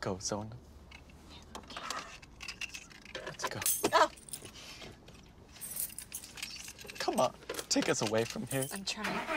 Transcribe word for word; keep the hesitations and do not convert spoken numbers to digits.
go, Zona. Let's go. Oh. Come on, take us away from here. I'm trying.